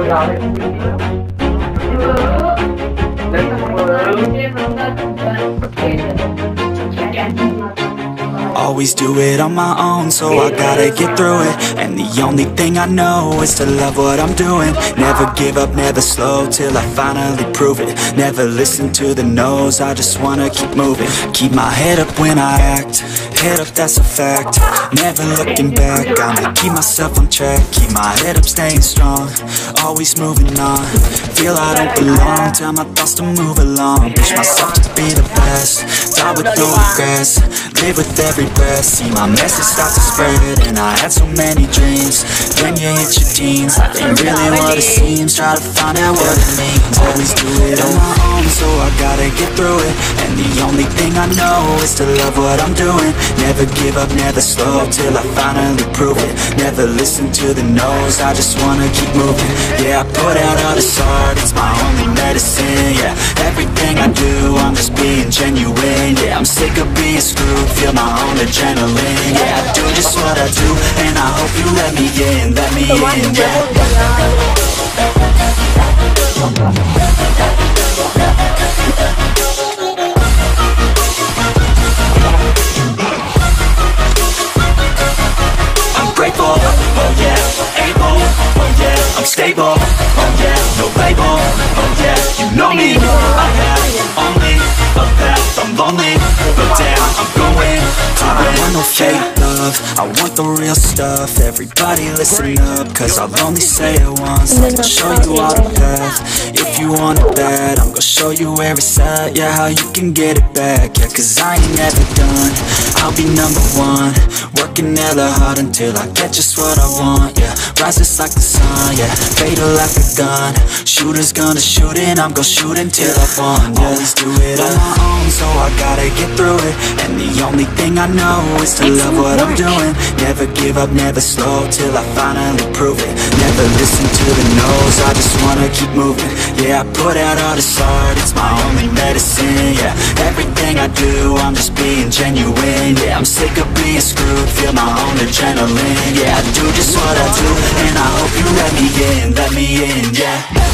Always do it on my own, so I gotta get through it. And the only thing I know is to love what I'm doing. Never give up, never slow, till I finally prove it. Never listen to the no's, I just wanna keep moving. Keep my head up when I act, head up, that's a fact. Never looking back, I'ma keep myself on track. Keep my head up, staying strong, always moving on. Feel I don't belong, tell my thoughts to move along. Push myself to be the best, die with no regrets. Live with every breath, see my message start to spread. And I had so many dreams, when you hit your teens, life ain't really what it seems. Try to find out what it means, always do it on my own, so I gotta get through it. And the only thing I know is to love what I'm doing. Never give up, never slow, till I finally prove it. Never listen to the no's, I just wanna keep moving. Yeah, I put out all this art, it's my only medicine. Yeah, everything I do, I'm just being genuine. Yeah, I'm sick of being screwed, feel my own adrenaline. Yeah, I do just what I do, and I hope you let me in, yeah. I'm grateful, oh yeah, able, oh yeah, I'm stable, oh yeah, no label, oh yeah, you know me, I have only a path, I'm lonely, but damn, I'm going to win. I want no fake love, I want the real stuff. Everybody listen up, cause I'll only say it once. I'm gonna show you all the path, if you want it bad. I'm gonna show you where it's at, yeah, how you can get it back. Yeah, cause I ain't never done, I'll be number one. Working hella hard until I get just what I want, yeah. Rises like the sun, yeah, fatal like a gun. Shooter's gonna shoot and I'm gonna shoot until I won, yeah. Always do it on my own, so I gotta get through it. And the only thing I know is to love what I'm doing. Never give up, never slow, till I finally prove it. Never listen to the no's, I just wanna keep moving. Yeah, I put out all this art, it's my only medicine. Yeah, everything I do, I'm just being genuine. Yeah, I'm sick of being screwed, feel my own adrenaline. Yeah, I do just what I do, and I hope you let me in, yeah.